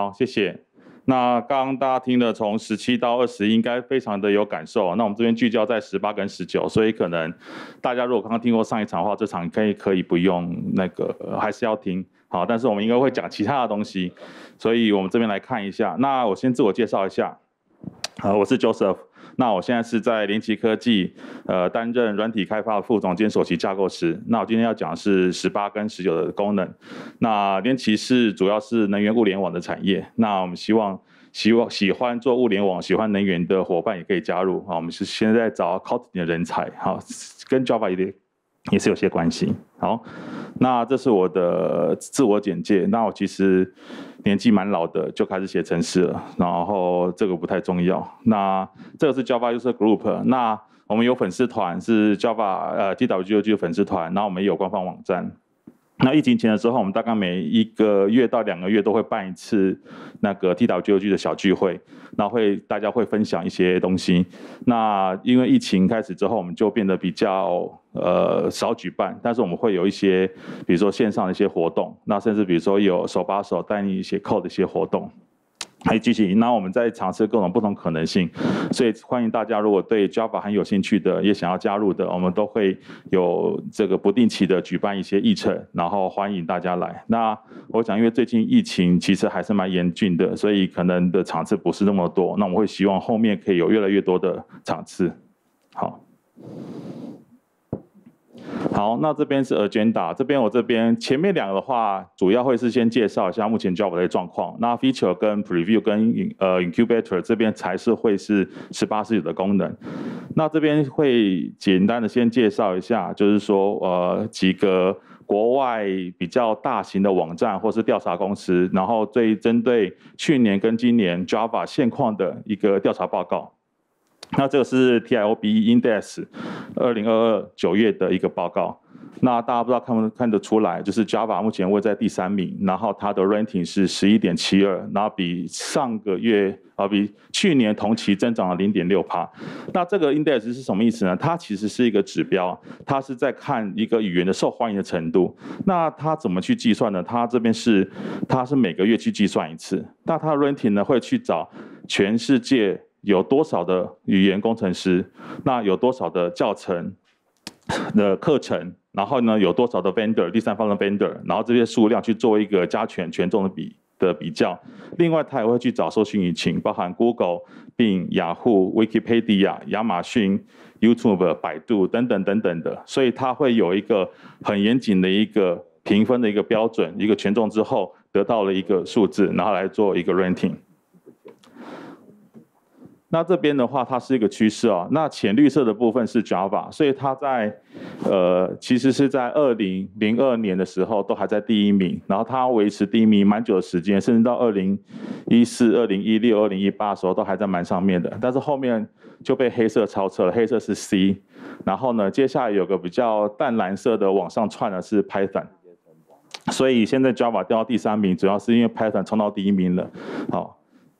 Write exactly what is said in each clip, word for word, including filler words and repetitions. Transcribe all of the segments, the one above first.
好，谢谢。那刚刚大家听的从十七到二十，应该非常的有感受。那我们这边聚焦在十八跟十九，所以可能大家如果刚刚听过上一场的话，这场可以可以不用那个，呃还是要听。好，但是我们应该会讲其他的东西，所以我们这边来看一下。那我先自我介绍一下，呃，我是 Joseph。那我现在是在联奇科技，呃，担任软体开发的副总兼首席架构师。那我今天要讲的是十八跟十九的功能。那联奇是主要是能源物联网的产业。那我们希望希望喜欢做物联网、喜欢能源的伙伴也可以加入。好，我们是现在找 Kotlin 的人才，好，跟 Java 也也是有些关系。好，那这是我的自我简介。那我其实年纪蛮老的，就开始写程式了，然后这个不太重要。那这个是 Java User Group， 那我们有粉丝团是 Java 呃 T W G O G 的粉丝团，然后我们也有官方网站。那疫情前的时候，我们大概每一个月到两个月都会办一次那个 T W G O G 的小聚会，然后会大家会分享一些东西。那因为疫情开始之后，我们就变得比较呃少举办，但是我们会有一些，比如说线上的一些活动，那甚至比如说有手把手带你写 code 的一些活动。还继续，那我们在尝试各种不同可能性，所以欢迎大家如果对 Java 很有兴趣的，也想要加入的，我们都会有这个不定期的举办一些议程，然后欢迎大家来。那我想，因为最近疫情其实还是蛮严峻的，所以可能的场次不是那么多，那我们会希望后面可以有越来越多的场次。好。好，那这边是 agenda， 这边我这边前面两个的话，主要会是先介绍一下目前 Java 的状况。那 feature 跟 preview 跟呃 incubator 这边才是会是十八、十九的功能。那这边会简单的先介绍一下，就是说呃几个国外比较大型的网站或是调查公司，然后最针对去年跟今年 Java 现况的一个调查报告。那这个是 T I O B Index 二零二二九月的一个报告。那大家不知道看不看得出来，就是 Java 目前位在第三名，然后它的 ranking 是 十一点七二， 然后比上个月啊比去年同期增长了 零点六趴。那这个 index 是什么意思呢？它其实是一个指标，它是在看一个语言的受欢迎的程度。那它怎么去计算呢？它这边是它是每个月去计算一次。那它的 ranking 呢会去找全世界有多少的语言工程师，那有多少的教程的课程，然后呢有多少的 vendor 第三方的 vendor， 然后这些数量去做一个加权权重的比的比较。另外，它也会去找搜寻引擎，包含 Google、并雅虎、Wikipedia、亚马逊、YouTube、百度等等等等的，所以它会有一个很严谨的一个评分的一个标准，一个权重之后得到了一个数字，然后来做一个 ranking。那这边的话，它是一个趋势哦。那浅绿色的部分是 Java， 所以它在呃，其实是在二零零二年的时候都还在第一名，然后它维持第一名蛮久的时间，甚至到二零一四、二零一六、二零一八的时候都还在蛮上面的。但是后面就被黑色超车了，黑色是 C， 然后呢，接下来有个比较淡蓝色的往上窜的是 Python， 所以现在 Java 掉到第三名，主要是因为 Python 冲到第一名了，好。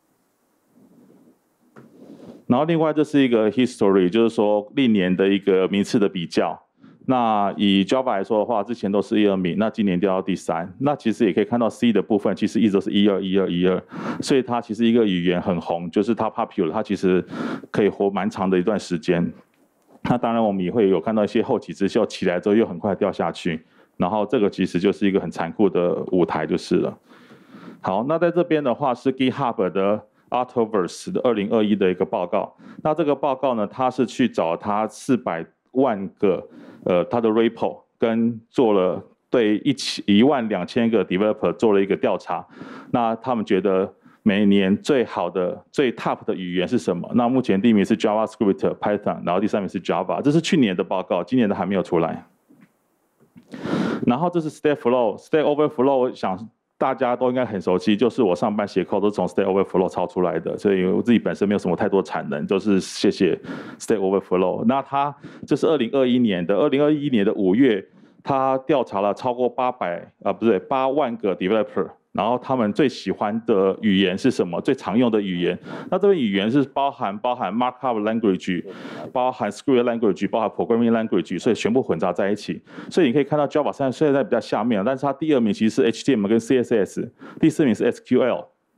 然后另外这是一个 history， 就是说历年的一个名次的比较。那以 Java 来说的话，之前都是一二名，那今年掉到第三。那其实也可以看到 C 的部分，其实一直都是一二一二一二，所以它其实一个语言很红，就是它 popular， 它其实可以活蛮长的一段时间。那当然我们也会有看到一些后起之秀起来之后又很快掉下去，然后这个其实就是一个很残酷的舞台就是了。好，那在这边的话是 GitHub 的Artoverse 的二零二一的一个报告，那这个报告呢，它是去找它四百万个呃它的 repo， 跟做了对一起一万两千个 developer 做了一个调查，那他们觉得每年最好的最 top 的语言是什么？那目前第一名是 JavaScript、Python， 然后第三名是 Java， 这是去年的报告，今年的还没有出来。然后这是 Stack Flow，Stack Overflow， 我想大家都应该很熟悉，就是我上班写 code 都是从 Stack Overflow 抄出来的，所以我自己本身没有什么太多产能，都是谢谢 Stack Overflow。那它这是二零二一年的，二零二一年的五月，他调查了超过八百啊，不对，八万个 developer。然后他们最喜欢的语言是什么？最常用的语言，那这个语言是包含包含 markup language， 包含 script language， 包含 programming language， 所以全部混杂在一起。所以你可以看到 Java 现在比较下面，但是它第二名其实是 H T M L 跟 C S S， 第四名是 S Q L。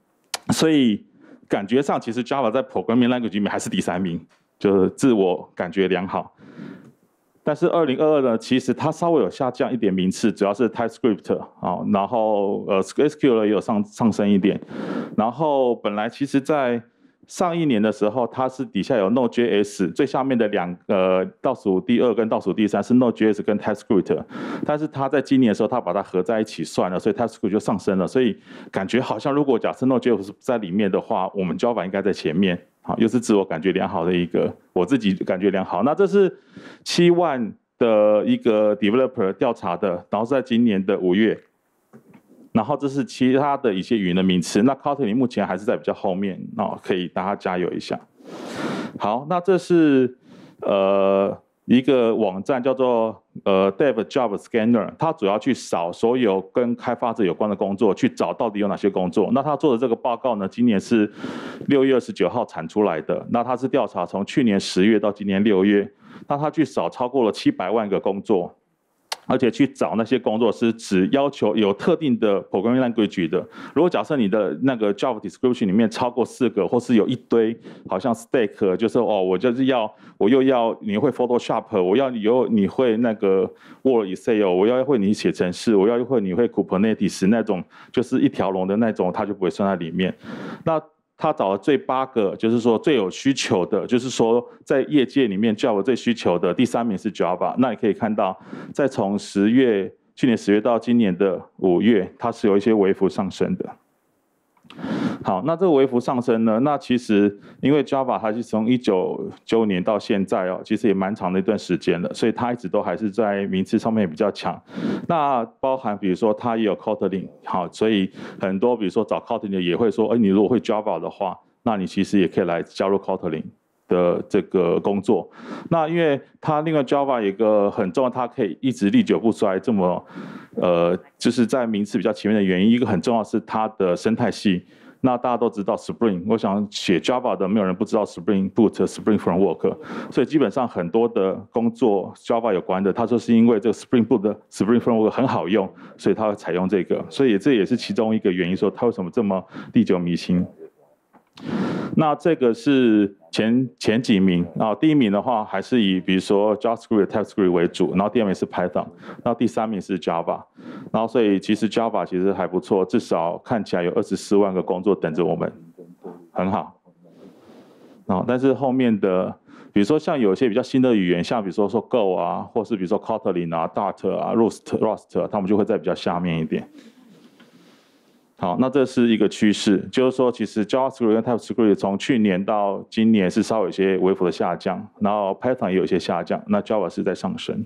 所以感觉上其实 Java 在 Programming Language 里面还是第三名，就是自我感觉良好。但是二零二二呢，其实它稍微有下降一点名次，主要是 TypeScript 啊，然后呃 S Q L 也有上上升一点，然后本来其实在上一年的时候，它是底下有 Node.js， 最下面的两个倒数第二跟倒数第三是 Node.js 跟 TypeScript， 但是它在今年的时候，它把它合在一起算了，所以 TypeScript 就上升了，所以感觉好像如果假设 Node.js 在里面的话，我们 Java 应该在前面。好，又是自我感觉良好的一个，我自己感觉良好。那这是七万的一个 developer 调查的，然后在今年的五月，然后这是其他的一些语言的名词。那 Kotlin 目前还是在比较后面，哦，可以大家加油一下。好，那这是呃一个网站叫做呃 Dev Job Scanner， 它主要去扫所有跟开发者有关的工作，去找到底有哪些工作。那他做的这个报告呢，今年是六月二十九号产出来的。那他是调查从去年十月到今年六月，那他去扫超过了七百万个工作。而且去找那些工作是只要求有特定的 programming language 的。如果假设你的那个 job description 里面超过四个，或是有一堆好像 stack， 就是哦，我就是要我又要你会 Photoshop， 我要你又你会那个 Word Excel， 我要会你写程式，我要会你会 Kubernetes 那种，就是一条龙的那种，它就不会算在里面。那他找了最八个，就是说最有需求的，就是说在业界里面 Java 最需求的第三名是 Java。那你可以看到，在从十月去年十月到今年的五月，它是有一些微幅上升的。好，那这个微幅上升呢？那其实因为 Java 它是从一九九五年到现在哦，其实也蛮长的一段时间了，所以它一直都还是在名次上面比较强。那包含比如说它也有 Kotlin， 好，所以很多比如说找 Kotlin 的也会说，哎，你如果会 Java 的话，那你其实也可以来加入 Kotlin 的这个工作。那因为它另外 Java 有一个很重要，它可以一直历久不衰，这么呃，就是在名次比较前面的原因，一个很重要是它的生态系。那大家都知道 Spring， 我想写 Java 的没有人不知道 Spring Boot、Spring Framework， 所以基本上很多的工作 Java 有关的，它就是因为这个 Spring Boot 的 Spring Framework 很好用，所以它会采用这个，所以这也是其中一个原因，说它为什么这么历久弥新。那这个是前前几名，然后第一名的话还是以比如说 JavaScript、TypeScript 为主，然后第二名是 Python， 然后第三名是 Java， 然后所以其实 Java 其实还不错，至少看起来有二十四万个工作等着我们，很好。哦，但是后面的，比如说像有一些比较新的语言，像比如说说 Go 啊，或是比如说 Kotlin 啊、Dart 啊、Rust、Rust， 他们就会在比较下面一点。好，那这是一个趋势，就是说，其实 JavaScript 跟 TypeScript 从去年到今年是稍微有些微幅的下降，然后 Python 也有一些下降，那 Java 是在上升。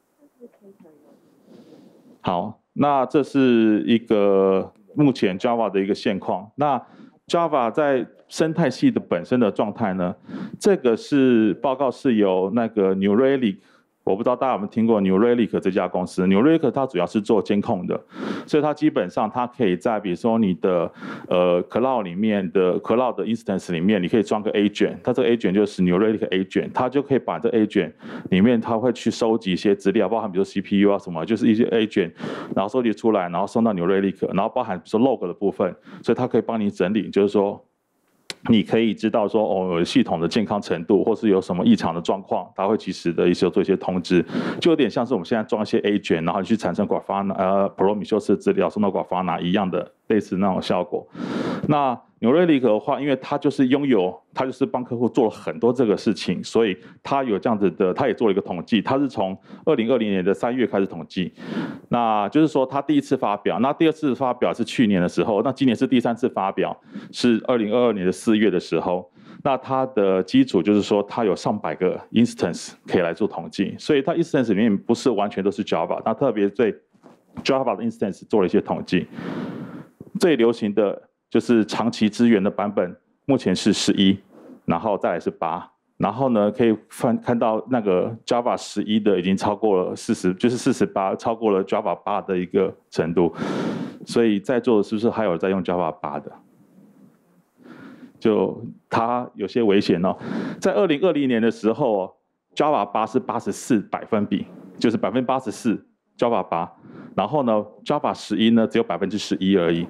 好，那这是一个目前 Java 的一个现况。那 Java 在生态系的本身的状态呢？这个是报告是由那个 New Relic。我不知道大家有没有听过 New Relic 这家公司 ？New Relic 它主要是做监控的，所以它基本上它可以在比如说你的呃 Cloud 里面的 Cloud 的 Instance 里面，你可以装个 Agent， 它这个 Agent 就是 New Relic Agent， 它就可以把这 Agent 里面它会去收集一些资料，包含比如说 C P U 啊什么，就是一些 Agent， 然后收集出来，然后送到 New Relic， 然后包含比如说 Log 的部分，所以它可以帮你整理，就是说。你可以知道说哦，系统的健康程度，或是有什么异常的状况，它会及时的一些做一些通知，就有点像是我们现在装一些 Agent， 然后去产生 Grafana 呃 Prometheus 的资料送到 Grafana 一样的类似那种效果。那New Relic的话，因为它就是拥有，它就是帮客户做了很多这个事情，所以它有这样子的，它也做了一个统计，它是从二零二零年的三月开始统计，那就是说它第一次发表，那第二次发表是去年的时候，那今年是第三次发表，是二零二二年的四月的时候，那它的基础就是说它有上百个 instance 可以来做统计，所以它 instance 里面不是完全都是 Java， 它特别对 Java 的 instance 做了一些统计，最流行的。就是长期支援的版本，目前是十一，然后再来是八，然后呢可以看看到那个 Java 十一的已经超过了四十，就是四十八，超过了 Java 八的一个程度，所以在座的是不是还有在用 Java 八的？就它有些危险哦，在二零二零年的时候 ，Java 八是八十四百分比，就是百分之八十四 Java 八，然后呢 Java 十一呢只有百分之十一而已。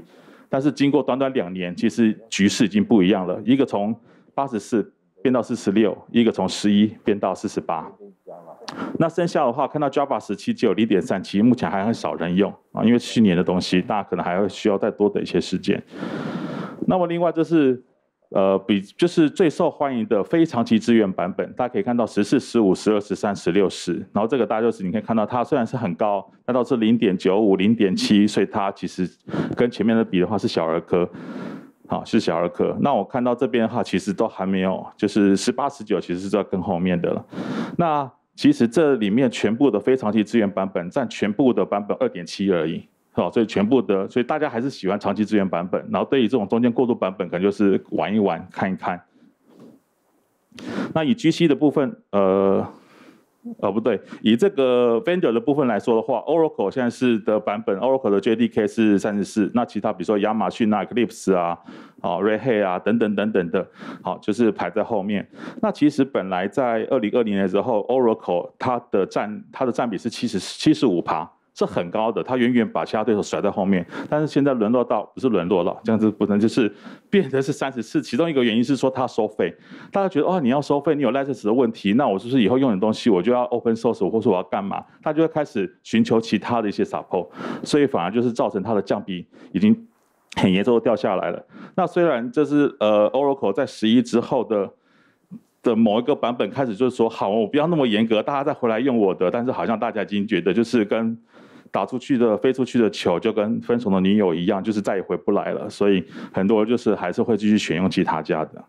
但是经过短短两年，其实局势已经不一样了，一个从八十四变到四十六，一个从十一变到四十八。那剩下的话，看到 Java 十七只有 零点三七，目前还很少人用啊，因为去年的东西，大家可能还会需要再多的一些时间。那么另外这是呃比就是最受欢迎的非长期资源版本，大家可以看到十四、十五、十二、十三、十六、十，然后这个大家就是你可以看到它虽然是很高，但都是 零点九五、零点七，所以它其实跟前面的比的话是小儿科。好，是小儿科。那我看到这边的话，其实都还没有，就是十八、十九其实是在更后面的了。那其实这里面全部的非长期资源版本占全部的版本 二点七 而已。好，所以全部的，所以大家还是喜欢长期资源版本。然后对于这种中间过渡版本，可能就是玩一玩、看一看。那以 G C 的部分，呃。哦，不对，以这个 vendor 的部分来说的话 ，Oracle 现在是的版本 ，Oracle 的 J D K 是三十四，那其他比如说亚马逊啊、Eclipse 啊、好 Red Hat 啊等等等等的，好就是排在后面。那其实本来在二零二零年的时候 ，Oracle 它的占它的占比是七十七十五趴。是很高的，它远远把其他对手甩在后面。但是现在沦落到不是沦落了，这样子不能就是变成是三十四。其中一个原因是说它收费，大家觉得哦你要收费，你有 license 的问题，那我是不是以后用你的东西我就要 open source， 或是我要干嘛？他就会开始寻求其他的一些 support， 所以反而就是造成它的降比已经很严重的掉下来了。那虽然这是呃 Oracle 在十一之后的。的某一个版本开始就是说，好，我不要那么严格，大家再回来用我的。但是好像大家已经觉得，就是跟打出去的、飞出去的球，就跟分手的女友一样，就是再也回不来了。所以很多人就是还是会继续选用其他家的。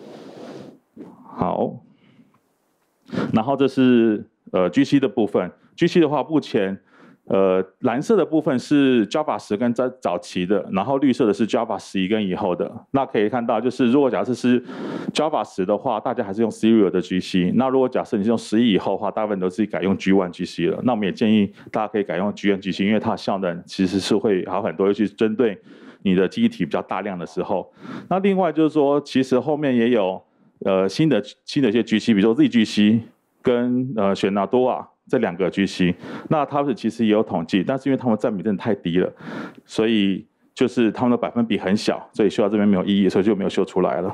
好，然后这是呃 G C 的部分 ，G C 的话，目前。呃，蓝色的部分是 Java 十跟早早期的，然后绿色的是 Java 十一跟以后的。那可以看到，就是如果假设是 Java 十的话，大家还是用 Serial 的 G C。那如果假设你是用十一以后的话，大部分都是改用 G 一 G C 了。那我们也建议大家可以改用 G 一 G C， 因为它的效能其实是会好很多，尤其是针对你的记忆体比较大量的时候。那另外就是说，其实后面也有呃新的新的一些 G C， 比如说 Z G C 跟呃雪纳多啊。这两个 G C， 那他们其实也有统计，但是因为他们占比真的太低了，所以就是他们的百分比很小，所以修到这边没有意义，所以就没有修出来了。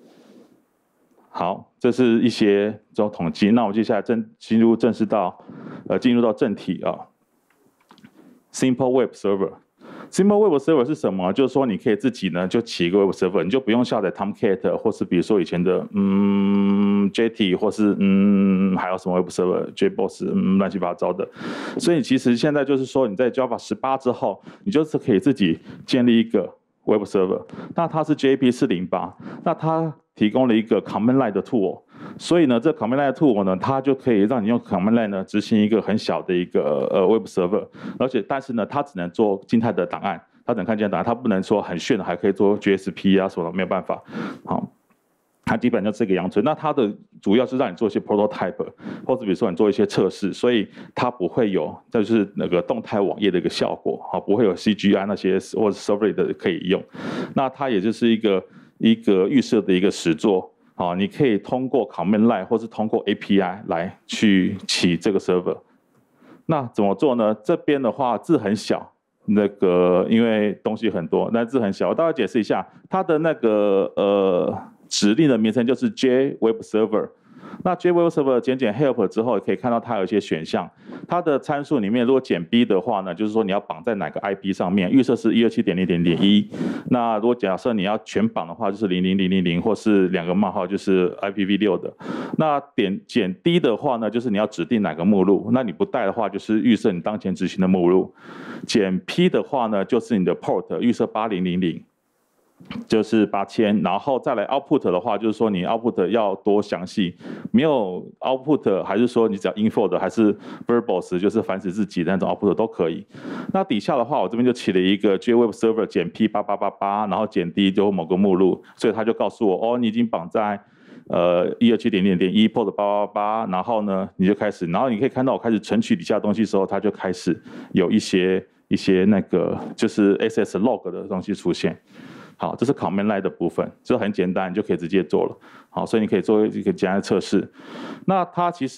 好，这是一些这种统计。那我接下来正进入正式到呃进入到正题啊。Simple Web Server。Simple Web Server 是什么？就是说你可以自己呢就起一个 Web Server， 你就不用下载 Tomcat 或是比如说以前的嗯 J T 或是嗯还有什么 Web Server、JBoss 嗯乱七八糟的。所以其实现在就是说你在 Java 十八之后，你就是可以自己建立一个 Web Server。那它是 J P 四零八，那它提供了一个 Command Line 的 tool。所以呢，这 Command Line tool 呢，它就可以让你用 Command Line 呢执行一个很小的一个呃 Web Server， 而且但是呢，它只能做静态的档案，它只能看见档案，它不能说很炫的还可以做 G S P 啊什么的，没有办法。好，它基本上就是这个样子。那它的主要是让你做一些 prototype， 或者比如说你做一些测试，所以它不会有就是那个动态网页的一个效果，好，不会有 C G I 那些或者 Server 的可以用。那它也就是一个一个预设的一个实作。好，你可以通过 Command Line 或是通过 A P I 来去起这个 server。那怎么做呢？这边的话字很小，那个因为东西很多，那字很小。我大概解释一下，它的那个呃指令的名称就是 J Web Server。那 J Web Server 减减 help 之后，可以看到它有一些选项。它的参数里面，如果减 B 的话呢，就是说你要绑在哪个 I P 上面，预设是 一二七点零点零点一。那如果假设你要全绑的话，就是零零零零零或是两个冒号，就是 I P v 六的。那点减 D 的话呢，就是你要指定哪个目录。那你不带的话，就是预设你当前执行的目录。减 P 的话呢，就是你的 port 预设八零零零。就是八千，然后再来 output 的话，就是说你 output 要多详细，没有 output 还是说你只要 info 的，还是 verbose 就是繁殖自己的那种 output 都可以。那底下的话，我这边就起了一个 J Web Server 减 P 八八八八，然后减 D 就某个目录，所以他就告诉我，哦，你已经绑在呃一二七点点点一 port 八八八，然后呢你就开始，然后你可以看到我开始存取底下的东西的时候，它就开始有一些一些那个就是 S S log 的东西出现。好，这是 Command Line 的部分，这很简单，你就可以直接做了。好，所以你可以做一个简单的测试。那它其实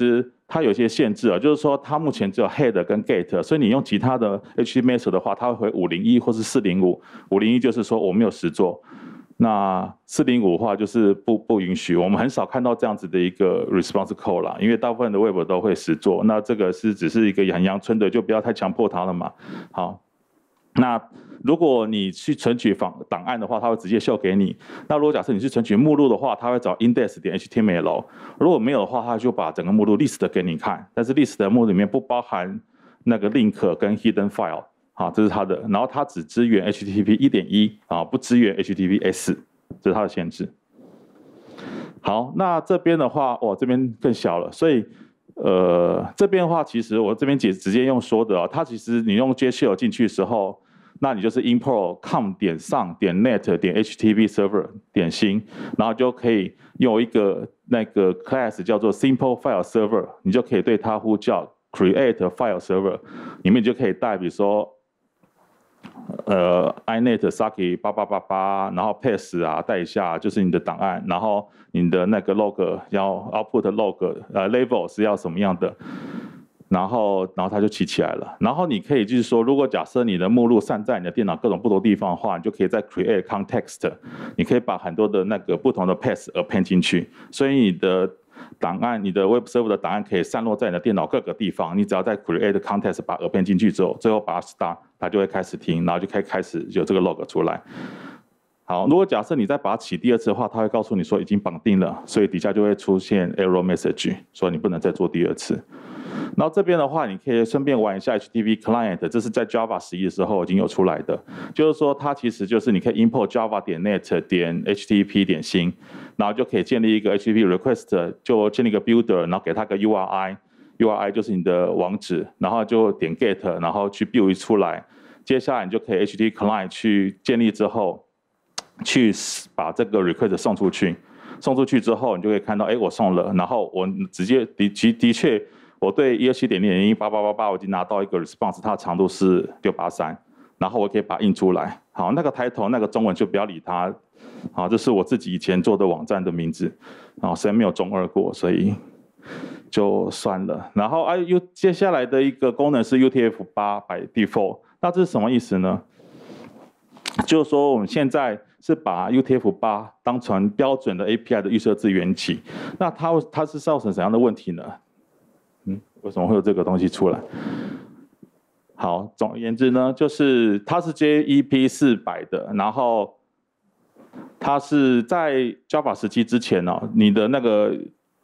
它有一些限制啊，就是说它目前只有 head 跟 gate， 所以你用其他的 H T T P method 的话，它会回五零一或是四零五。五零一就是说我没有实作，那四零五的话就是不不允许。我们很少看到这样子的一个 response code 啦，因为大部分的 web 都会实作。那这个是只是一个很阳春的，就不要太强迫它了嘛。好，那如果你去存取档档案的话，它会直接秀给你。那如果假设你是存取目录的话，它会找 index 点 H T M L。如果没有的话，它就把整个目录 list 给你看。但是 list 的目录里面不包含那个 link 跟 hidden file。好，这是它的。然后它只支援 H T T P 一点一啊，不支援 H T T P S， 这是它的限制。好，那这边的话，哇，这边更小了，所以。呃，这边的话，其实我这边直直接用说的啊，它其实你用 JShell 进去的时候，那你就是 import com 点上点 net 点 H T T P server 点新，然后就可以用一个那个 class 叫做 simple file server， 你就可以对它呼叫 create file server， 里面就可以带，比如说。呃 ，inet saki 八八八八，然后 pass 啊带一下就是你的档案，然后你的那个 log 要 output log 呃 level 是要什么样的，然后然后它就起起来了。然后你可以就是说，如果假设你的目录散在你的电脑各种不同地方的话，你就可以在 create context， 你可以把很多的那个不同的 path append 进去，所以你的。档案，你的 web server 的档案可以散落在你的电脑各个地方。你只要在 create context 把 append 进去之后，最后把它 start， 它就会开始听，然后就可以开始有这个 log 出来。好，如果假设你再把它起第二次的话，它会告诉你说已经绑定了，所以底下就会出现 error message， 说你不能再做第二次。然后这边的话，你可以顺便玩一下 H T T P client， 这是在 Java 十一的时候已经有出来的，就是说它其实就是你可以 import java 点 net 点 H T T P 点新，然后就可以建立一个 H T T P request， 就建立一个 builder， 然后给它个 U R I，U R I 就是你的网址，然后就点 get， 然后去 build 出来，接下来你就可以 H T T P client 去建立之后，去把这个 request 送出去，送出去之后，你就可以看到，哎，我送了，然后我直接的的的确。我对一二七点零点一八八八八，我已经拿到一个 response， 它的长度是六八三，然后我可以把它印出来。好，那个title那个中文就不要理它。好，这是我自己以前做的网站的名字，然后虽然没有中二过，所以就算了。然后啊 ，U 接下来的一个功能是 U T F 八 by default， 那这是什么意思呢？就是说我们现在是把 U T F 八 当成标准的 A P I 的预设字元起，那它它是造成怎样的问题呢？嗯，为什么会有这个东西出来？好，总而言之呢，就是它是 J E P 四百的，然后它是在 Java 十七之前哦，你的那个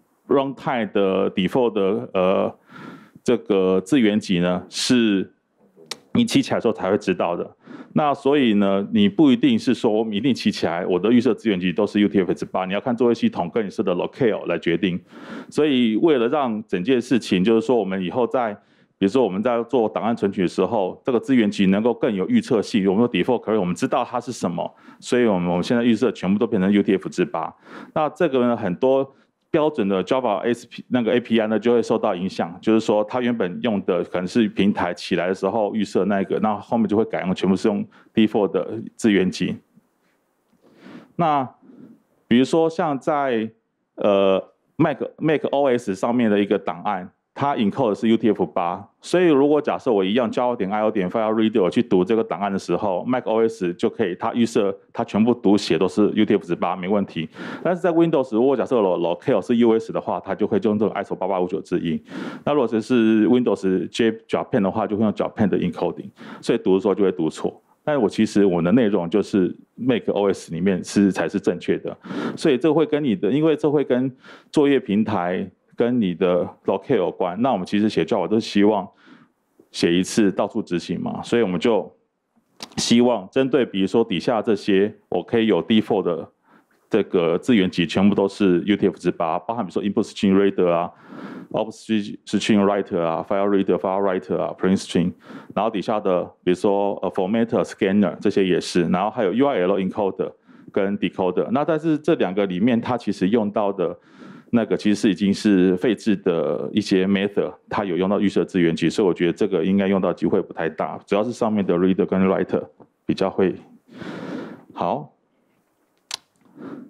runtime 的 default 的呃这个字元集呢，是你起起来的时候才会知道的。那所以呢，你不一定是说我们一定起起来，我的预设资源集都是 U T F 八，你要看作业系统跟你设的 locale 来决定。所以为了让整件事情，就是说我们以后在，比如说我们在做档案存取的时候，这个资源集能够更有预测性，我们有 default 可以，我们知道它是什么，所以我们我们现在预设全部都变成 U T F 八。那这个呢，很多。标准的 Java S P 那个 A P I 呢就会受到影响，就是说它原本用的可能是平台起来的时候预设那个，那后面就会改用全部是用 default 的资源集。那比如说像在呃 Mac Mac O S 上面的一个档案，它 encode 的是 U T F 八， 所以如果假设我一样 java 点 io 点 file reader 去读这个档案的时候 ，Mac O S 就可以，它预设它全部读写都是 U T F 八，没问题。但是在 Windows 如果假设 locale 是 U S 的话，它就会用这个 I S O 八八五九字音。那如果是是 Windows J Japan 的话，就会用 Japan 的 encoding， 所以读的时候就会读错。但是我其实我的内容就是 Mac O S 里面是才是正确的，所以这会跟你的，因为这会跟作业平台。跟你的 locale 有关，那我们其实写 Java 都希望写一次到处执行嘛，所以我们就希望针对比如说底下这些，我可以有 default 的这个资源集全部都是 U T F 八，包含比如说 input string reader 啊 ，output string writer 啊 ，file reader、file writer 啊 ，print string， 然后底下的比如说呃 formatter、scanner 这些也是，然后还有 U R L encoder 跟 decoder， 那但是这两个里面它其实用到的。那个其实是已经是废置的一些 method， 它有用到预设资源集，所以我觉得这个应该用到机会不太大，主要是上面的 reader 跟 writer 比较会好。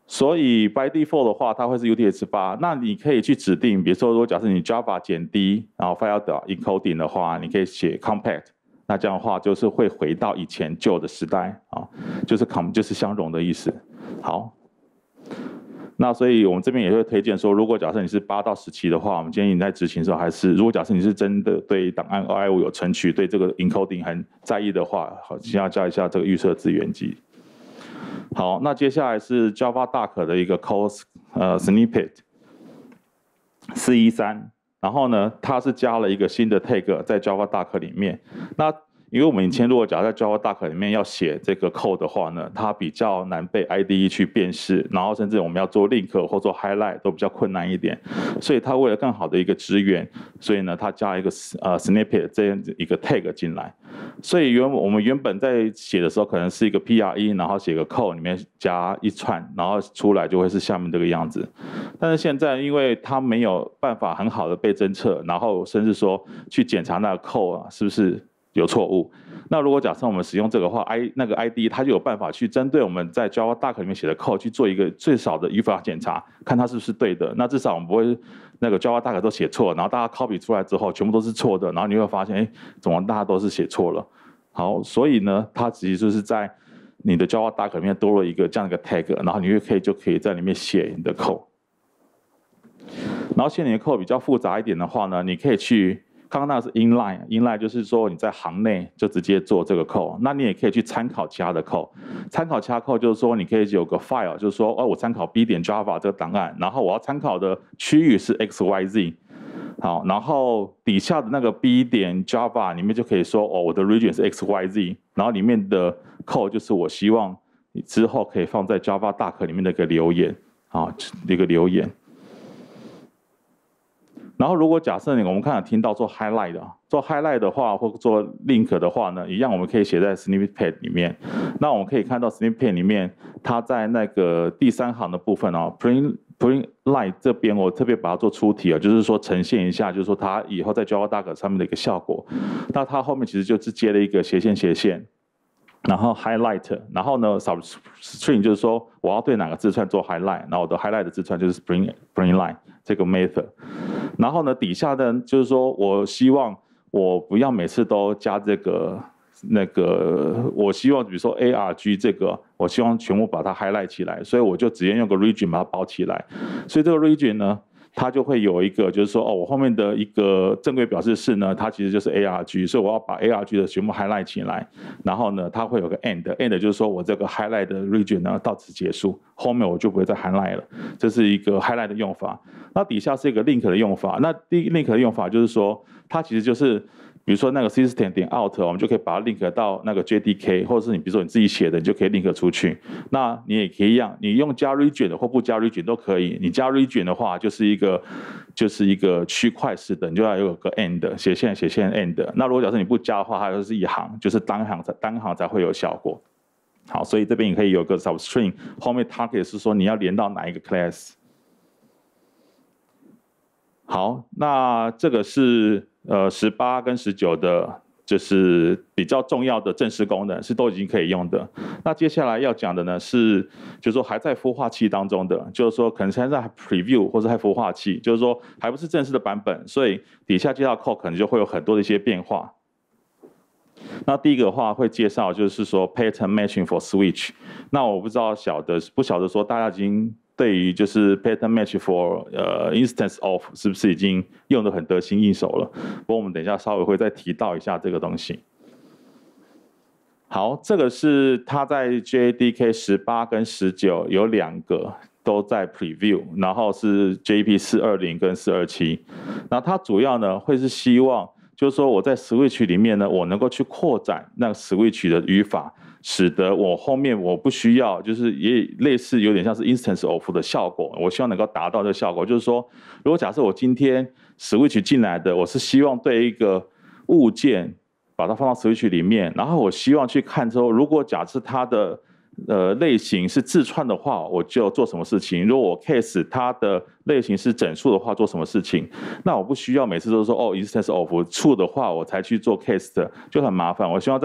所以 by default 的话，它会是 U T X 八。那你可以去指定，比如说，如果假设你 Java 减 D， 然后 file 的 encoding 的话，你可以写 compact。那这样的话，就是会回到以前旧的时代啊，就是 com 就是相容的意思。好，那所以我们这边也会推荐说，如果假设你是八到十七的话，我们建议你在执行的时候还是，如果假设你是真的对档案 O I 五有存取，对这个 encoding 很在意的话，好，先要加一下这个预设资源集。好，那接下来是 Java Duck 的一个 code 呃 snippet 四一三，然后呢，它是加了一个新的 tag 在 Java Duck 里面。那因为我们以前如果假如在 Java Duck 里面要写这个 code 的话呢，它比较难被 I D E 去辨识，然后甚至我们要做 link 或做 highlight 都比较困难一点。所以它为了更好的一个支援，所以呢，它加了一个呃 snippet 这样一个 tag 进来。所以原我们原本在写的时候可能是一个 P R E， 然后写个 code 里面加一串，然后出来就会是下面这个样子。但是现在因为它没有办法很好的被侦测，然后甚至说去检查那个 code 啊是不是有错误。那如果假设我们使用这个话 ，I 那个 I D 它就有办法去针对我们在 Java Duck 里面写的 code 去做一个最少的语法检查，看它是不是对的。那至少我们不会那个 Java Duck 都写错，然后大家 copy 出来之后全部都是错的，然后你会发现，哎，怎么大家都是写错了？好，所以呢，它其实就是在你的 Java Duck 里面多了一个这样一个 tag， 然后你就可以就可以在里面写你的 code。然后写你的 code 比较复杂一点的话呢，你可以去。刚刚那是 inline，inline 就是说你在行内就直接做这个 code， 那你也可以去参考其他的 code， 参考其他 code 就是说你可以有个 file， 就是说哦我参考 b 点 java 这个档案，然后我要参考的区域是 x y z， 好，然后底下的那个 b 点 java 里面就可以说哦我的 region 是 x y z， 然后里面的 code 就是我希望你之后可以放在 Java Duck 里面的一个留言，啊一个留言。然后，如果假设你我们刚才听到做 highlight 的，做 highlight 的话，或做 link 的话呢，一样我们可以写在 snippet 里面。那我们可以看到 snippet 里面，它在那个第三行的部分哦 ，print print line 这边我特别把它做出题啊，就是说呈现一下，就是说它以后在 Java Duck 上面的一个效果。那它后面其实就是接了一个斜线斜线。然后 highlight， 然后呢 substring 就是说我要对哪个字串做 highlight， 然后我的 highlight 的字串就是 spring spring line 这个 method。然后呢底下呢就是说我希望我不要每次都加这个那个，我希望比如说 arg 这个，我希望全部把它 highlight 起来，所以我就直接用个 region 把它包起来。所以这个 region 呢。它就会有一个，就是说，哦，我后面的一个正规表示式呢，它其实就是 arg， 所以我要把 arg 的全部 highlight 起来，然后呢，它会有个 end，end 就是说我这个 highlight 的 region 呢到此结束，后面我就不会再 highlight 了，这是一个 highlight 的用法。那底下是一个 link 的用法，那第一 link 的用法就是说，它其实就是。比如说那个 system 点 out， 我们就可以把它 link 到那个 J D K， 或者是你比如说你自己写的，你就可以 link 出去。那你也可以一样，你用加 region 的或不加 region 都可以。你加 region 的话，就是一个就是一个区块式的，你就要有个 end 斜线斜线 end。那如果假设你不加的话，它就是一行，就是单行才单行才会有效果。好，所以这边也可以有个 substring， 后面 target 是说你要连到哪一个 class。好，那这个是。呃，十八跟十九的，就是比较重要的正式功能是都已经可以用的。那接下来要讲的呢是，就是说还在孵化器当中的，就是说可能现在在 preview 或者在孵化器，就是说还不是正式的版本，所以底下介绍 code 可能就会有很多的一些变化。那第一个的话会介绍就是说 pattern matching for switch。那我不知道晓得不晓得说大家已经。对于就是 pattern match for 呃 instance of 是不是已经用得很得心应手了？不过我们等一下稍微会再提到一下这个东西。好，这个是它在 J D K 十八跟十九有两个都在 preview， 然后是 J P 四二零跟四二七。那它主要呢会是希望就是说我在 switch 里面呢，我能够去扩展那个 switch 的语法。使得我后面我不需要，就是也类似有点像是 instance of 的效果，我希望能够达到这个效果，就是说，如果假设我今天 switch 进来的，我是希望对一个物件把它放到 switch 里面，然后我希望去看说，如果假设它的呃类型是字串的话，我就做什么事情；如果我 case 它的类型是整数的话，做什么事情？那我不需要每次都说哦 instance of true 的话，我才去做 case 的，就很麻烦。我希望在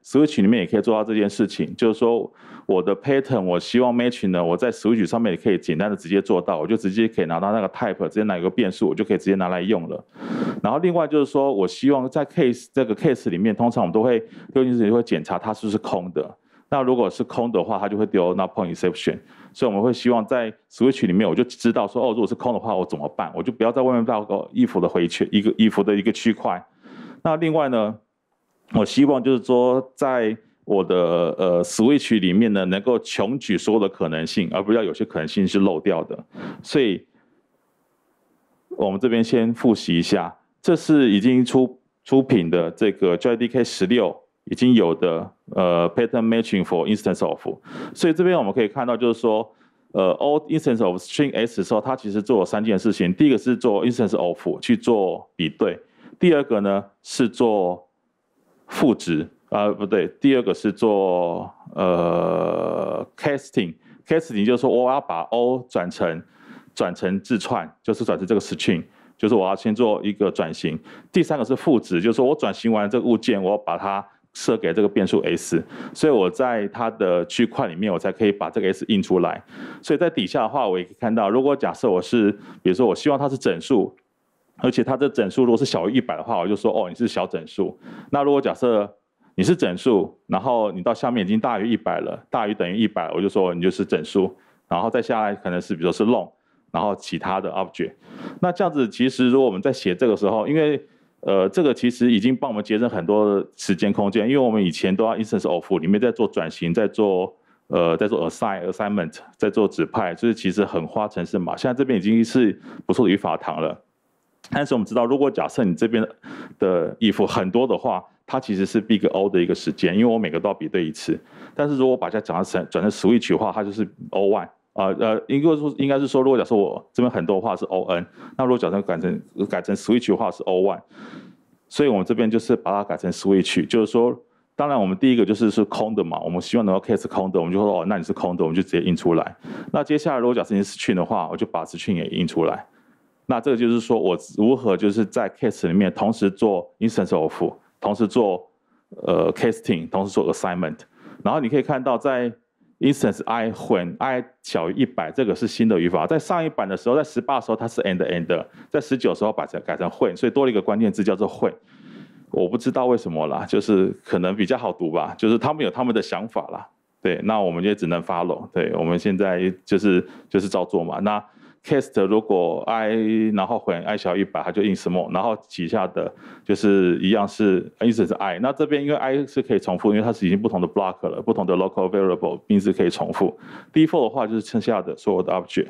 Switch 里面也可以做到这件事情，就是说我的 pattern 我希望 matching 呢，我在 Switch 上面也可以简单的直接做到，我就直接可以拿到那个 type， 直接拿一个变数，我就可以直接拿来用了。然后另外就是说我希望在 case 这个 case 里面，通常我们都会丢进去会检查它是不是空的。那如果是空的话，它就会丢 not point exception。所以我们会希望在 Switch 里面，我就知道说，哦，如果是空的话，我怎么办？我就不要在外面tạo个衣服的回圈，一个衣服的一个区块。那另外呢，我希望就是说，在我的呃 Switch 里面呢，能够穷举所有的可能性，而不要有些可能性是漏掉的。所以，我们这边先复习一下，这是已经出出品的这个 J D K 十六。已经有的呃 pattern matching for instance of， 所以这边我们可以看到就是说，呃 all instance of string s 的时候，它其实做了三件事情。第一个是做 instance of 去做比对，第二个呢是做赋值，啊、呃、不对，第二个是做呃 casting，casting 就是说我要把 O 转成转成字串，就是转成这个 string。就是我要先做一个转型，第三个是赋值，就是说我转型完这个物件，我要把它设给这个变数 s， 所以我在它的区块里面，我才可以把这个 s 印出来。所以在底下的话，我也可以看到，如果假设我是，比如说我希望它是整数，而且它的整数如果是小于一百的话，我就说哦你是小整数。那如果假设你是整数，然后你到下面已经大于一百了，大于等于一百，我就说你就是整数，然后再下来可能是比如说是 long。然后其他的 object， 那这样子其实如果我们在写这个时候，因为呃这个其实已经帮我们节省很多时间空间，因为我们以前都要 instance of 里面在做转型，在做呃在做 assign assignment， 在做指派，就是其实很花程式码。现在这边已经是不错的语法堂了。但是我们知道，如果假设你这边的 if 很多的话，它其实是 big O 的一个时间，因为我每个都要比对一次。但是如果把它转成转成 switch 的话，它就是 O 一。呃呃，应该说应该是说，如果假设我这边很多的话是 O N， 那如果假设改成改成 switch 的话是 O 一， 所以我们这边就是把它改成 switch， 就是说，当然我们第一个就是是空的嘛，我们希望能够 case 空的，我们就说哦，那你是空的，我们就直接印出来。那接下来如果假设你是 string 的话，我就把 string 也印出来。那这个就是说我如何就是在 case 里面同时做 instance of， 同时做呃 casting， 同时做 assignment， 然后你可以看到在instance i 混 i 小于一百，这个是新的语法。在上一版的时候，在十八的时候它是 and and， 在十九的时候把它改成混，所以多了一个关键字叫做混。我不知道为什么啦，就是可能比较好读吧，就是他们有他们的想法啦。对，那我们也只能 follow。对，我们现在就是就是照做嘛。那 cast 如果 i 然后混 i 小于一百，它就 in small， 然后底下的就是一样是 instance i。那这边因为 i 是可以重复，因为它是已经不同的 block 了，不同的 local variable 名字可以重复。default 的话就是剩下的所有的 object。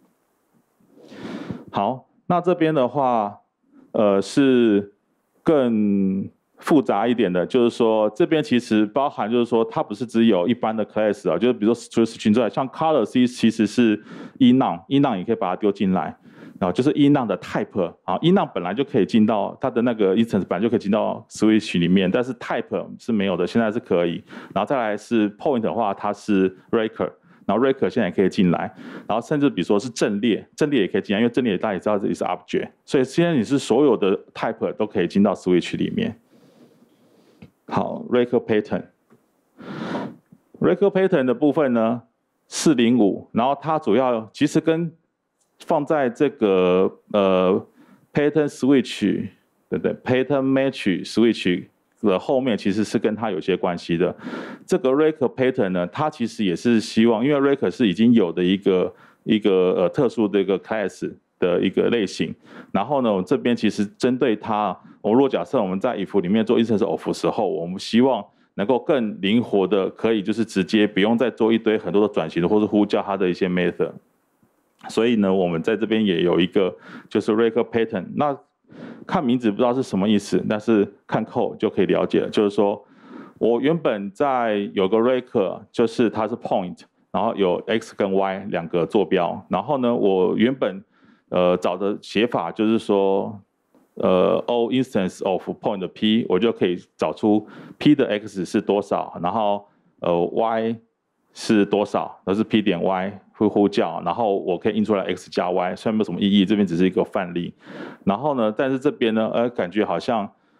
好，那这边的话，呃是更复杂一点的，就是说这边其实包含就是说它不是只有一般的 class 啊，就是比如说除了 string 之外，像 color C 其实是 enum，enum 也可以把它丢进来，然后就是 enum 的 type 啊 ，enum 本来就可以进到它的那个 instance 本来就可以进到 switch 里面，但是 type 是没有的，现在是可以。然后再来是 point 的话，它是 raker， 然后 raker 现在也可以进来，然后甚至比如说是阵列，阵列也可以进来，因为阵列大家也知道这里是 object， 所以现在你是所有的 type 都可以进到 switch 里面。好 ，raker pattern，raker pattern 的部分呢，四零五，然后它主要其实跟放在这个呃 pattern switch 对不对 pattern match switch 的后面，其实是跟它有些关系的。这个 raker pattern 呢，它其实也是希望，因为 raker 是已经有的一个一个呃特殊的一个 class 的一个类型，然后呢，我这边其实针对它，我如果假设我们在 if 里面做 instance of 的时候，我们希望能够更灵活的，可以就是直接不用再做一堆很多的转型或是呼叫它的一些 method。所以呢，我们在这边也有一个就是 raker pattern。那看名字不知道是什么意思，但是看 code 就可以了解了。就是说我原本在有个 raker， 就是它是 point， 然后有 x 跟 y 两个坐标，然后呢，我原本呃找的写法就是说，呃 all instance of point p， 我就可以找出 p 的 x 是多少，然后呃 y 是多少，那是 p 点 y 会呼叫，然后我可以印出来 x 加 y， 虽然没有什么意义，这边只是一个范例。然后呢，但是这边呢，呃，感觉好像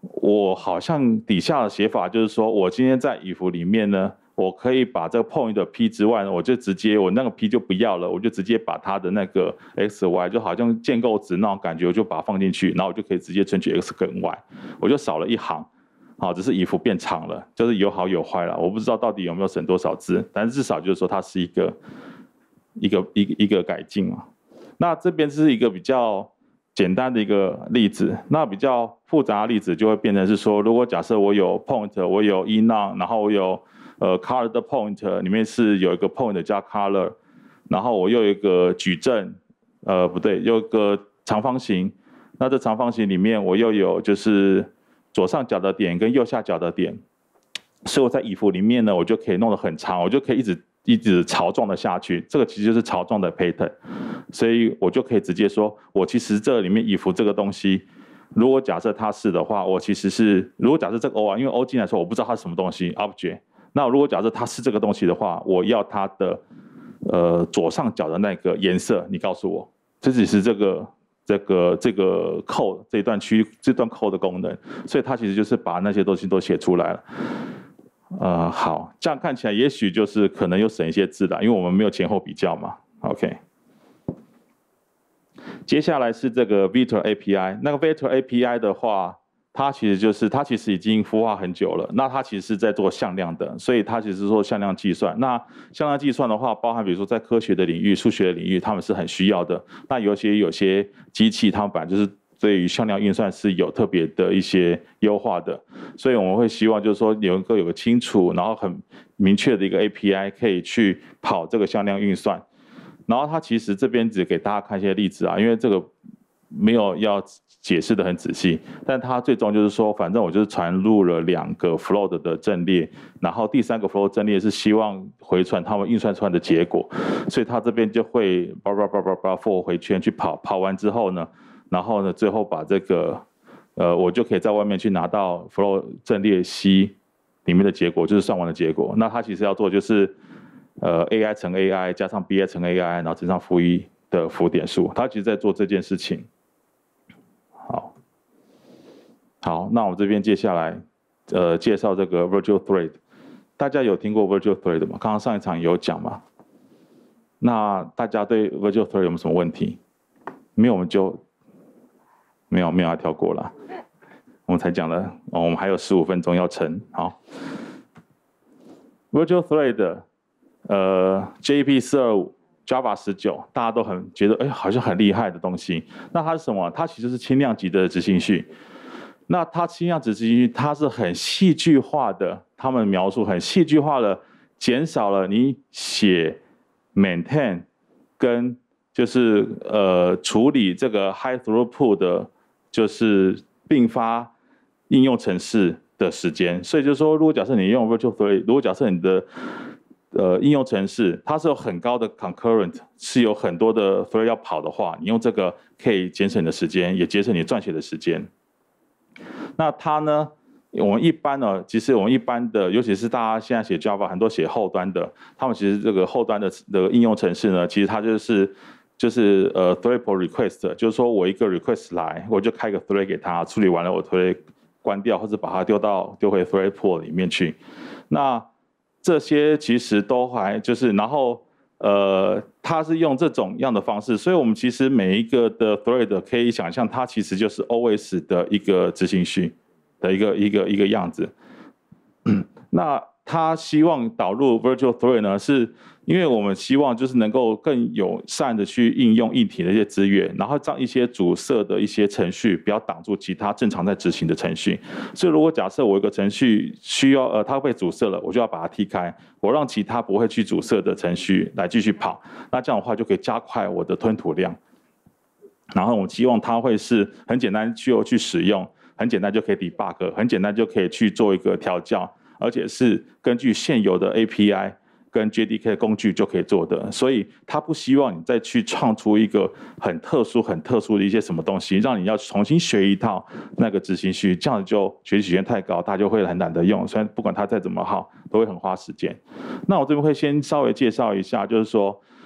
我好像底下的写法就是说，我今天在 if 里面呢，我可以把这个 point 的 p 之外呢，我就直接我那个 p 就不要了，我就直接把它的那个 x y 就好像建构值那种感觉，我就把它放进去，然后我就可以直接存取 x 跟 y， 我就少了一行。好，只是 if 变长了，就是有好有坏了。我不知道到底有没有省多少字，但是至少就是说它是一个一个一个一个改进嘛。那这边是一个比较简单的一个例子，那比较复杂的例子就会变成是说，如果假设我有 point， 我有 enum， 然后我有呃 color 的 point， 里面是有一个 point 加 color， 然后我又有一个矩阵，呃不对，有一个长方形，那这长方形里面我又有就是左上角的点跟右下角的点，所以我在if里面呢，我就可以弄得很长，我就可以一直一直槽状的下去，这个其实就是槽状的 pattern， 所以我就可以直接说，我其实这里面if这个东西，如果假设它是的话，我其实是如果假设这个 O 啊，因为 O 进来的时候我不知道它是什么东西 object， 那如果假设它是这个东西的话，我要它的呃左上角的那个颜色，你告诉我，这只是这个。这个这个 code 这一段区这段 code 的功能，所以它其实就是把那些东西都写出来了。呃，好，这样看起来也许就是可能又省一些字啦，因为我们没有前后比较嘛。OK， 接下来是这个 Vector A P I， 那个 Vector A P I 的话，它其实就是它其实已经孵化很久了，那它其实是在做向量的，所以它其实是做向量计算。那向量计算的话，包含比如说在科学的领域、数学的领域，他们是很需要的。那尤其有些机器，它们本来就是对于向量运算是有特别的一些优化的，所以我们会希望就是说有一个有个清楚，然后很明确的一个 A P I 可以去跑这个向量运算。然后它其实这边只给大家看一些例子啊，因为这个没有要解释的很仔细，但它最终就是说，反正我就是传入了两个 float 的阵列，然后第三个 float 阵列是希望回传他们运算出来的结果，所以它这边就会叭叭叭叭叭 for 回圈去跑，跑完之后呢，然后呢最后把这个呃我就可以在外面去拿到 float 阵列 C 里面的结果，就是算完的结果。那它其实要做就是呃 A I 乘 A I 加上 B I 乘 A I， 然后乘上负一的浮点数，它其实在做这件事情。好，好，那我们这边接下来，呃，介绍这个 Virtual Thread。大家有听过 Virtual Thread 吗？刚刚上一场有讲嘛。那大家对 Virtual Thread 有没有什么问题？没有，我们就没有没有要跳过了。我们才讲了，哦，我们还有十五分钟要撑。好 ，Virtual Thread， 呃 ，J P 四二五。Java 十九，大家都很觉得，哎，好像很厉害的东西。那它是什么？它其实是轻量级的执行序。那它轻量级执行序，它是很戏剧化的，他们描述很戏剧化的，减少了你写 maintain 跟就是呃处理这个 high throughput 的，就是并发应用程式的时间。所以就是说，如果假设你用 Virtual Thread， 如果假设你的呃，应用程式它是有很高的 concurrent， 是有很多的 thread 要跑的话，你用这个可以节省你的时间，也节省你撰写的时间。那它呢，我们一般呢，其实我们一般的，尤其是大家现在写 Java， 很多写后端的，他们其实这个后端的的应用程式呢，其实它就是就是呃 thread pull request， 就是说我一个 request 来，我就开个 thread 给它，处理完了我 thread 关掉，或者把它丢到丢回 thread pool 里面去。那这些其实都还就是，然后呃，它是用这种样的方式，所以我们其实每一个的 thread 可以想象，它其实就是 O S 的一个执行序的一个一个一个样子。那它希望导入 Virtual Thread 呢，是因为我们希望就是能够更友善的去应用硬体的一些资源，然后让一些阻塞的一些程序不要挡住其他正常在执行的程序。所以如果假设我有一个程序需要呃它被阻塞了，我就要把它踢开，我让其他不会去阻塞的程序来继续跑。那这样的话就可以加快我的吞吐量。然后我们希望它会是很简单就去使用，很简单就可以 debug， 很简单就可以去做一个调校，而且是根据现有的 A P I。跟 J D K 的工具就可以做的，所以他不希望你再去创出一个很特殊、很特殊的一些什么东西，让你要重新学一套那个执行序，这样子就学习时间太高，大家就会很懒得用。虽然不管它再怎么好，都会很花时间。那我这边会先稍微介绍一下，就是说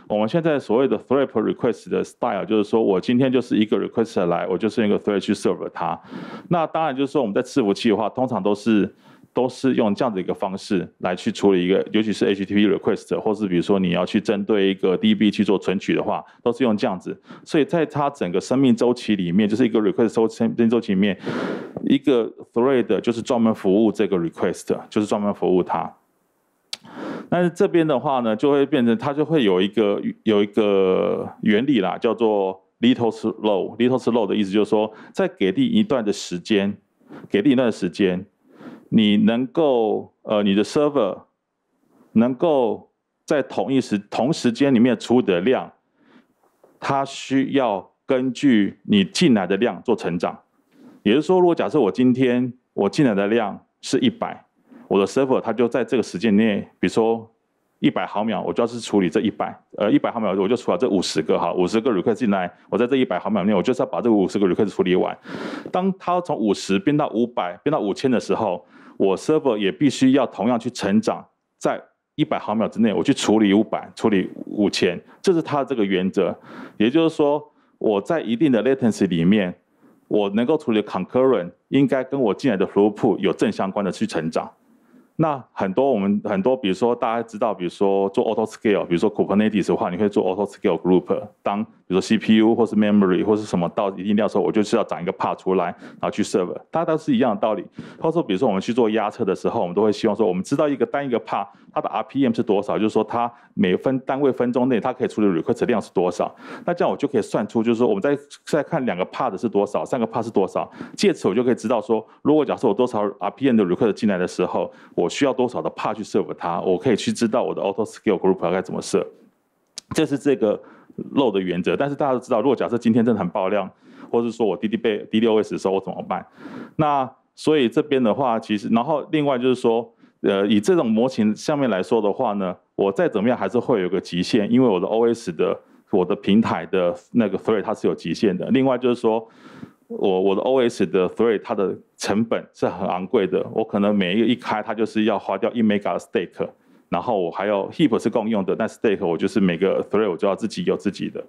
我们现在所谓的 thread per request 的 style， 就是说我今天就是一个 request 来，我就是用一个 thread 去 serve 它。那当然就是说我们在伺服器的话，通常都是都是用这样的一个方式来去处理一个，尤其是 H T T P request， 或是比如说你要去针对一个 D B 去做存取的话，都是用这样子。所以在它整个生命周期里面，就是一个 request 生命周期里面，一个 thread 就是专门服务这个 request， 就是专门服务它。但是这边的话呢，就会变成它就会有一个有一个原理啦，叫做 little slow。little slow 的意思就是说，在给定一段的时间，给定一段的时间，你能够呃你的 server 能够在同一时同时间里面处理的量，它需要根据你进来的量做成长。也就是说，如果假设我今天我进来的量是一百。我的 server 它就在这个时间内，比如说一百毫秒，我就要是处理这一百，呃，一百毫秒我就处理这五十个，好，五十个 request 进来，我在这一百毫秒内，我就是要把这五十个 request 处理完。当它从五十变到五百，变到五千的时候，我 server 也必须要同样去成长，在一百毫秒之内，我去处理五百，处理五千，这是它的这个原则。也就是说，我在一定的 latency 里面，我能够处理 concurrent， 应该跟我进来的 throughput 有正相关的去成长。那很多我们很多，比如说大家知道，比如说做 auto scale， 比如说 Kubernetes 的话，你会做 auto scale group。当比如说 C P U 或是 memory 或是什么到一定量的时候，我就是要长一个 part 出来，然后去 serve。大家都是一样的道理。或者说，比如说我们去做压测的时候，我们都会希望说，我们知道一个单一个 part 它的 R P M 是多少，就是说它每分单位分钟内它可以处理 request 量是多少。那这样我就可以算出，就是说我们在在看两个 part 是多少，三个 part 是多少，借此我就可以知道说，如果假设我多少 R P M 的 request 进来的时候，我需要多少的 part 去 serve 它，我可以去知道我的 auto scale group 该怎么设。这是这个漏的原则。但是大家都知道，如果假设今天真的很爆量，或者说我 D D 被 D D O S 的时候，我怎么办？那所以这边的话，其实然后另外就是说，呃，以这种模型上面来说的话呢，我再怎么样还是会有个极限，因为我的 O S 的我的平台的那个 thread 它是有极限的。另外就是说，我我的 O S 的 thread 它的成本是很昂贵的，我可能每一个一开它就是要花掉一 mega 的 stake， 然后我还要 heap 是共用的，但 stake 我就是每个 thread 我就要自己有自己的。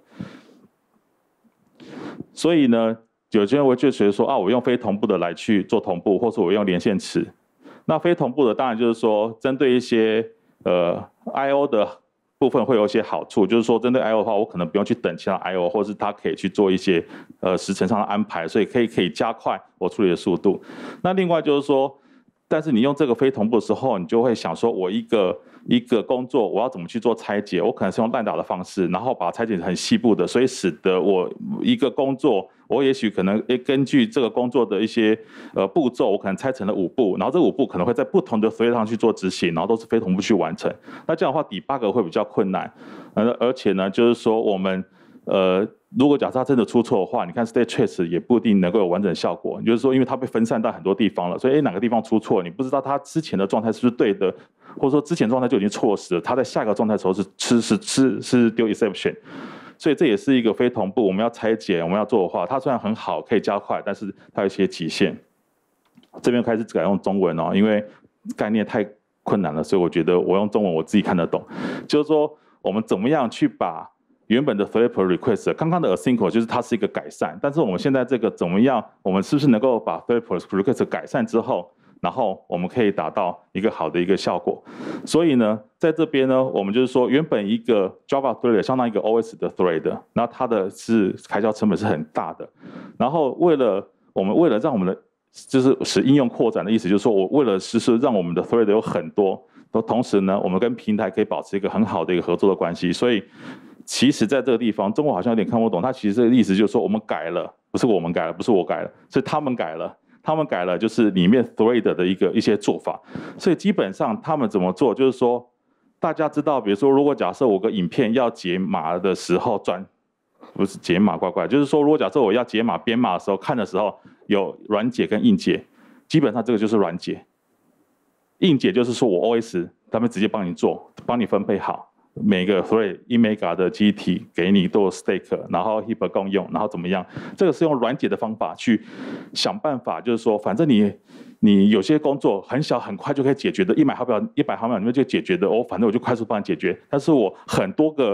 所以呢，有些人会就觉得说啊，我用非同步的来去做同步，或是我用连线池。那非同步的当然就是说，针对一些呃 I O 的部分会有一些好处，就是说针对 I O 的话，我可能不用去等其他 I O， 或是它可以去做一些呃时程上的安排，所以可以可以加快我处理的速度。那另外就是说，但是你用这个非同步的时候，你就会想说，我一个一个工作我要怎么去做拆解？我可能是用烂打的方式，然后把它拆解成很细部的，所以使得我一个工作，我也许可能根据这个工作的一些呃步骤，我可能拆成了五步，然后这五步可能会在不同的 thread 上去做执行，然后都是非同步去完成。那这样的话 debug 会比较困难，呃，而且呢，就是说我们呃。如果假设它真的出错的话，你看 state trace 也不一定能够有完整的效果。就是说，因为它被分散到很多地方了，所以哪个地方出错，你不知道它之前的状态是不是对的，或者说之前状态就已经错失了，它在下一个状态的时候是是是是是丢 exception。所以这也是一个非同步，我们要拆解，我们要做的话，它虽然很好，可以加快，但是它有一些极限。这边开始改用中文哦，因为概念太困难了，所以我觉得我用中文我自己看得懂。就是说，我们怎么样去把原本的 thread per request， 刚刚的 async 就是它是一个改善，但是我们现在这个怎么样？我们是不是能够把 thread per request 改善之后，然后我们可以达到一个好的一个效果？所以呢，在这边呢，我们就是说，原本一个 Java thread 相当于一个 O S 的 thread， 那它的是开销成本是很大的。然后为了我们为了让我们的就是使应用扩展的意思，就是说我为了实施让我们的 thread 有很多，都同时呢，我们跟平台可以保持一个很好的一个合作的关系，所以。其实，在这个地方，中国好像有点看不懂。它其实这个意思就是说，我们改了，不是我们改了，不是我改了，是他们改了。他们改了，就是里面 thread 的一个一些做法。所以基本上他们怎么做，就是说，大家知道，比如说，如果假设我个影片要解码的时候转，不是解码，怪怪，就是说，如果假设我要解码编码的时候，看的时候有软解跟硬解，基本上这个就是软解。硬解就是说我 O S 他们直接帮你做，帮你分配好。每个 thread 一 mega 的基体给你都有 stake， 然后 heap 共用，然后怎么样？这个是用软解的方法去想办法，就是说，反正你你有些工作很小很快就可以解决的，一百毫秒一百毫秒里面就解决的，哦，反正我就快速帮你解决。但是我很多个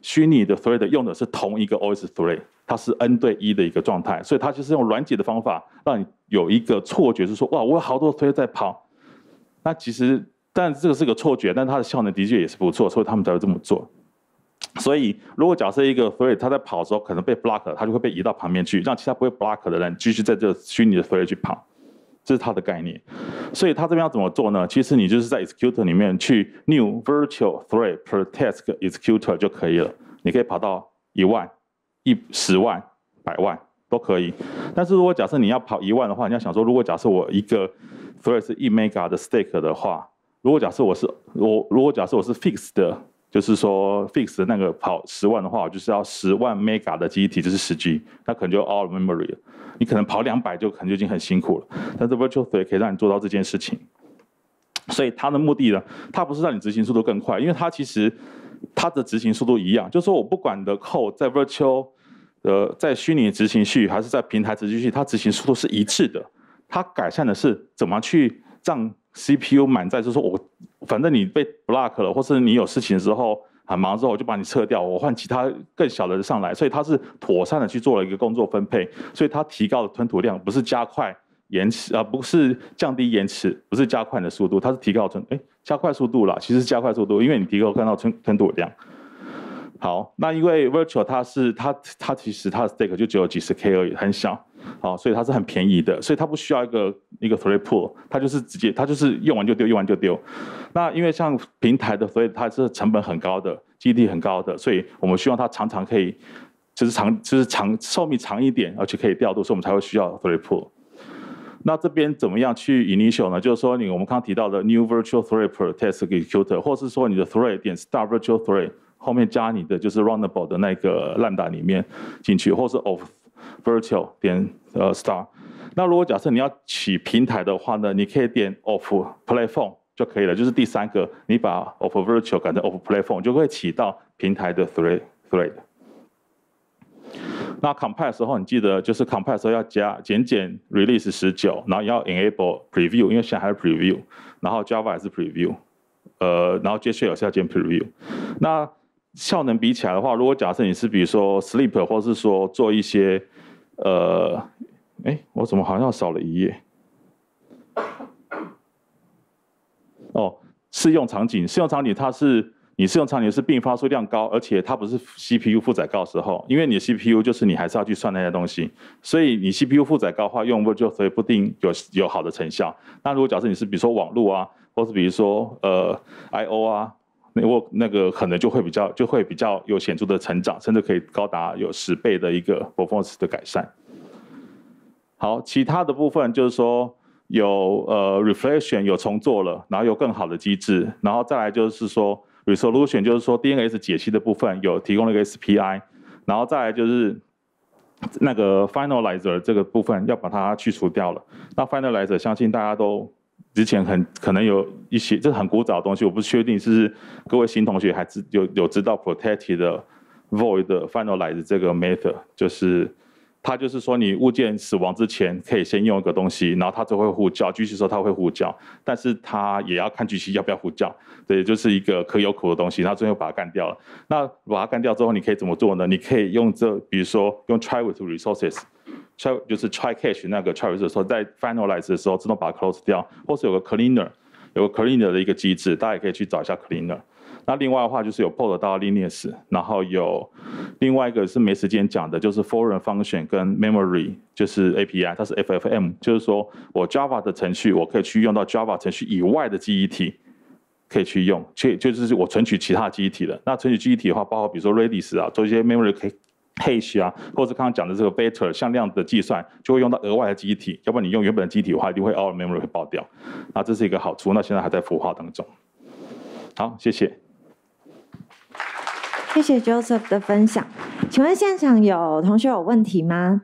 虚拟的 thread 用的是同一个 O S thread， 它是 n 对一的一个状态，所以它就是用软解的方法，让你有一个错觉，是说哇，我有好多 thread 在跑。那其实，但这个是个错觉，但它的效能的确也是不错，所以他们才会这么做。所以，如果假设一个 thread 它在跑的时候可能被 block 了，它就会被移到旁边去，让其他不会 block 的人继续在这个虚拟的 thread 去跑。这是它的概念，所以它这边要怎么做呢？其实你就是在 executor 里面去 new virtual thread per task executor 就可以了。你可以跑到一万、一十万、百万都可以。但是如果假设你要跑一万的话，你要想说，如果假设我一个 thread 是一 mega 的 stake 的话，如果假设我是我如果假设我是 fixed 的，就是说 fixed 的那个跑十万的话，我就是要十万 mega 的记忆体，就是十 G， 那可能就 all memory 了。你可能跑两百就可能就已经很辛苦了，但是 virtual thread 可以让你做到这件事情。所以它的目的呢，它不是让你执行速度更快，因为它其实它的执行速度一样，就是说我不管你的 code 在 virtual 呃在虚拟执行序还是在平台执行序，它执行速度是一致的。它改善的是怎么去让 C P U 满载，就是说我反正你被 block 了，或是你有事情的时候。很忙之后，我就把你撤掉，我换其他更小的上来，所以它是妥善的去做了一个工作分配，所以它提高了吞吐量，不是加快延迟啊，不是降低延迟，不是加快你的速度，它是提高吞，哎，加快速度啦，其实是加快速度，因为你提高看到吞吞吐量。好，那因为 virtual 它是它它其实它的 stake 就只有几十 K 而已，很小，好，所以它是很便宜的，所以它不需要一个一个 thread pool， 它就是直接它就是用完就丢，用完就丢。那因为像平台的 thread 它是成本很高的，基地很高的，所以我们希望它常常可以就是长就是长寿命长一点，而且可以调度，所以我们才会需要 thread pool。那这边怎么样去 initial 呢？就是说你我们刚刚提到的 new virtual thread per task executor， 或是说你的 thread 点 start virtual thread。后面加你的就是 runnable 的那个 lambda 里面进去，或是 of virtual 点呃 star。那如果假设你要起平台的话呢，你可以点 of platform 就可以了，就是第三个，你把 of virtual 改成 of platform 就会起到平台的 thread thread。那 compile 的时候，你记得就是 compile 的时候要加减减 release 十九，然后要 enable preview， 因为现在还是 preview， 然后 Java 也是 preview， 呃，然后 JShell 也是要建 preview。那效能比起来的话，如果假设你是比如说 sleep， 或是说做一些，呃，哎，我怎么好像少了一页？哦，适用场景，适用场景它是你适用场景是并发数量高，而且它不是 C P U 负载高的时候，因为你的 C P U 就是你还是要去算那些东西，所以你 C P U 负载高的话，用 virtual thread 不一定有有好的成效。那如果假设你是比如说网络啊，或是比如说呃 I O 啊。那我那个可能就会比较就会比较有显著的成长，甚至可以高达有十倍的一个 performance 的改善。好，其他的部分就是说有呃 reflection 有重做了，然后有更好的机制，然后再来就是说 resolution 就是说 D N S 解析的部分有提供了一个 S P I， 然后再来就是那个 finalizer 这个部分要把它去除掉了。那 finalizer 相信大家都。之前很可能有一些，这是很古早的东西，我不确定是各位新同学还知有有知道 protected void finalize 这个 method， 就是它就是说你物件死亡之前可以先用一个东西，然后它就会呼叫，继续说它会呼叫，但是它也要看继续要不要呼叫，对，就是一个可有可无的东西，那最后把它干掉了。那把它干掉之后，你可以怎么做呢？你可以用这，比如说用 try with resources。try 就是 try catch 那个 try with 的时候，在 finalize 的时候自动把它 close 掉，或是有个 cleaner， 有个 cleaner 的一个机制，大家也可以去找一下 cleaner。那另外的话就是有 port 到 Linux， 然后有另外一个是没时间讲的，就是 foreign function 跟 memory， 就是 A P I， 它是 F F M， 就是说我 Java 的程序我可以去用到 Java 程序以外的记忆体。可以去用，去就是我存取其他记忆体的。那存取记忆体的话，包括比如说 Redis 啊，做一些 memory cache 啊，或者刚刚讲的这个 vector 向量的计算，就会用到额外的记忆体。要不然你用原本的记忆体的话，一定会 out memory 会爆掉。那这是一个好处。那现在还在孵化当中。好，谢谢。 谢谢 Joseph 的分享。请问现场有同学有问题吗？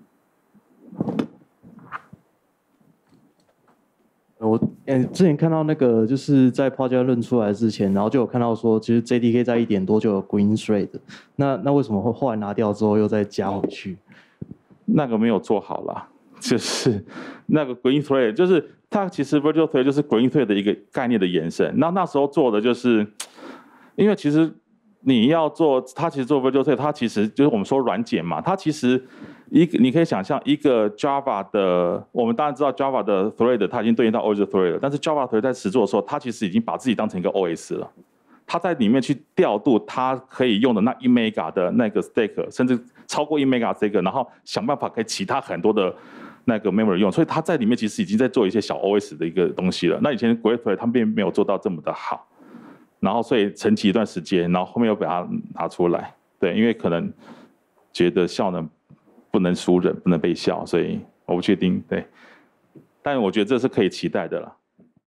我呃之前看到那个就是在 Project Run 出来之前，然后就有看到说，其实 J D K 在一点多就有 Green Thread， 那那为什么会后来拿掉之后又再加回去？ 那个没有做好啦，就是那个 Green Thread， 就是它其实 Virtual Thread 就是 Green Thread 的一个概念的延伸。那那时候做的就是，因为其实你要做，它其实做 Virtual Thread，它其实就是我们说软件嘛，它其实一个你可以想象一个 Java 的，我们当然知道 Java 的 Thread 它已经对应到 Original Thread 了，但是 Java Thread 在实作的时候，它其实已经把自己当成一个 O S 了，它在里面去调度它可以用的那一 mega 的那个 stack， 甚至超过一 mega 这个，然后想办法给其他很多的那个 memory 用，所以它在里面其实已经在做一些小 O S 的一个东西了。那以前 Great Thread 它并没有做到这么的好。然后所以沉寂一段时间，然后后面又把它拿出来，对，因为可能觉得效能不能输人，不能被笑，所以我不确定，对，但我觉得这是可以期待的了。